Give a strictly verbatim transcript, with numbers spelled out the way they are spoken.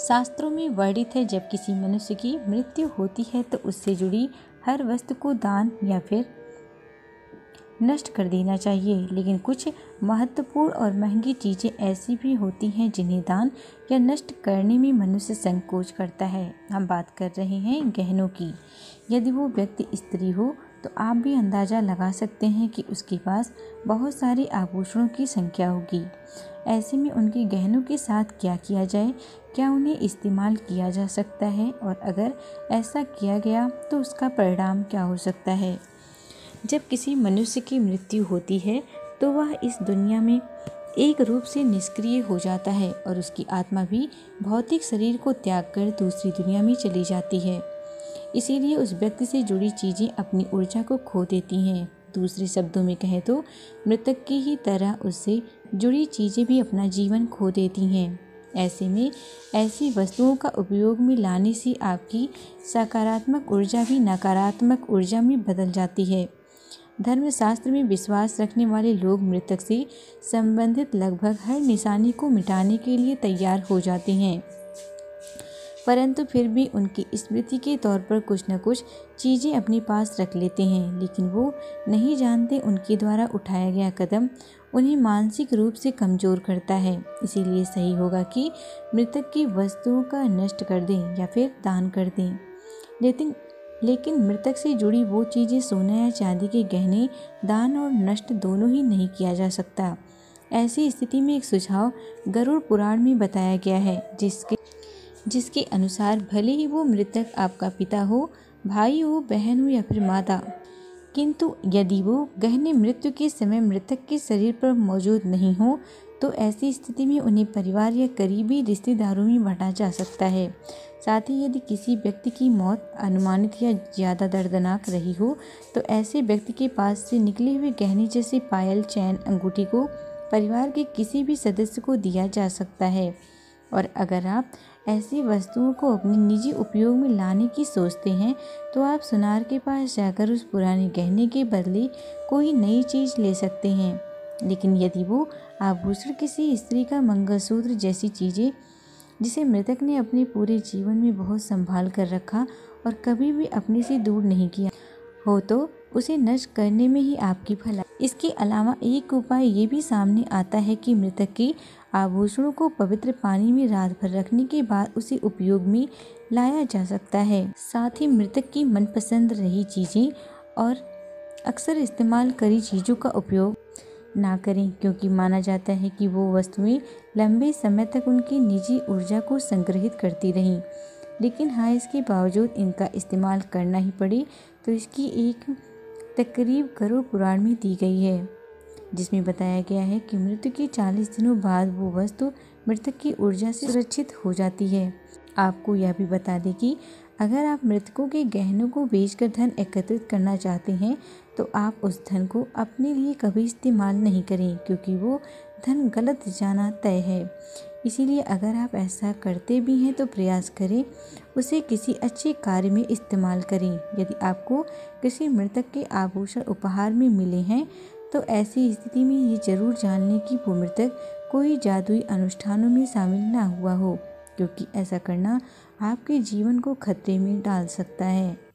शास्त्रों में वर्णित है, जब किसी मनुष्य की मृत्यु होती है तो उससे जुड़ी हर वस्तु को दान या फिर नष्ट कर देना चाहिए। लेकिन कुछ महत्वपूर्ण और महंगी चीज़ें ऐसी भी होती हैं जिन्हें दान या नष्ट करने में मनुष्य संकोच करता है। हम बात कर रहे हैं गहनों की। यदि वो व्यक्ति स्त्री हो तो आप भी अंदाज़ा लगा सकते हैं कि उसके पास बहुत सारे आभूषणों की संख्या होगी। ऐसे में उनके गहनों के साथ क्या किया जाए, क्या उन्हें इस्तेमाल किया जा सकता है, और अगर ऐसा किया गया तो उसका परिणाम क्या हो सकता है। जब किसी मनुष्य की मृत्यु होती है तो वह इस दुनिया में एक रूप से निष्क्रिय हो जाता है और उसकी आत्मा भी भौतिक शरीर को त्याग कर दूसरी दुनिया में चली जाती है। इसीलिए उस व्यक्ति से जुड़ी चीज़ें अपनी ऊर्जा को खो देती हैं। दूसरे शब्दों में कहें तो मृतक की ही तरह उससे जुड़ी चीज़ें भी अपना जीवन खो देती हैं। ऐसे में ऐसी वस्तुओं का उपयोग में लाने से आपकी सकारात्मक ऊर्जा भी नकारात्मक ऊर्जा में बदल जाती है। धर्मशास्त्र में विश्वास रखने वाले लोग मृतक से संबंधित लगभग हर निशानी को मिटाने के लिए तैयार हो जाते हैं, परंतु फिर भी उनकी स्मृति के तौर पर कुछ न कुछ चीज़ें अपने पास रख लेते हैं। लेकिन वो नहीं जानते उनके द्वारा उठाया गया कदम उन्हें मानसिक रूप से कमज़ोर करता है। इसीलिए सही होगा कि मृतक की वस्तुओं का नष्ट कर दें या फिर दान कर दें। लेकिन लेकिन मृतक से जुड़ी वो चीज़ें, सोना या चांदी के गहने, दान और नष्ट दोनों ही नहीं किया जा सकता। ऐसी स्थिति में एक सुझाव गरुड़ पुराण में बताया गया है, जिसके जिसके अनुसार भले ही वो मृतक आपका पिता हो, भाई हो, बहन हो या फिर माता, किंतु यदि वो गहने मृत्यु के समय मृतक के शरीर पर मौजूद नहीं हो तो ऐसी स्थिति में उन्हें परिवार या करीबी रिश्तेदारों में बांटा जा सकता है। साथ ही यदि किसी व्यक्ति की मौत अनुमानित या ज़्यादा दर्दनाक रही हो तो ऐसे व्यक्ति के पास से निकले हुए गहने जैसे पायल, चैन, अंगूठी को परिवार के किसी भी सदस्य को दिया जा सकता है। और अगर आप ऐसी वस्तुओं को अपने निजी उपयोग में लाने की सोचते हैं तो आप सुनार के पास जाकर उस पुराने गहने के बदले कोई नई चीज़ ले सकते हैं। लेकिन यदि वो आभूषण किसी स्त्री का मंगलसूत्र जैसी चीज़ें जिसे मृतक ने अपने पूरे जीवन में बहुत संभाल कर रखा और कभी भी अपने से दूर नहीं किया हो तो उसे नष्ट करने में ही आपकी भलाई। इसके अलावा एक उपाय ये भी सामने आता है कि मृतक के आभूषणों को पवित्र पानी में रात भर रखने के बाद उसे उपयोग में लाया जा सकता है। साथ ही मृतक की मनपसंद रही चीज़ें और अक्सर इस्तेमाल करी चीज़ों का उपयोग ना करें, क्योंकि माना जाता है कि वो वस्तुएं लंबे समय तक उनकी निजी ऊर्जा को संग्रहित करती रहीं। लेकिन हाँ, इसके बावजूद इनका इस्तेमाल करना ही पड़े तो इसकी एक तकरीब गरुड़ पुराण में दी गई है, जिसमें बताया गया है कि मृत्यु के चालीस दिनों बाद वो वस्तु मृतक की ऊर्जा से सुरक्षित हो जाती है। आपको यह भी बता दें कि अगर आप मृतकों के गहनों को बेचकर धन एकत्रित करना चाहते हैं तो आप उस धन को अपने लिए कभी इस्तेमाल नहीं करें, क्योंकि वो धन गलत जाना तय है। इसीलिए अगर आप ऐसा करते भी हैं तो प्रयास करें उसे किसी अच्छे कार्य में इस्तेमाल करें। यदि आपको किसी मृतक के आभूषण उपहार में मिले हैं तो ऐसी स्थिति में ये जरूर जान लें कि वो मृतक कोई जादुई अनुष्ठानों में शामिल ना हुआ हो, क्योंकि ऐसा करना आपके जीवन को खतरे में डाल सकता है।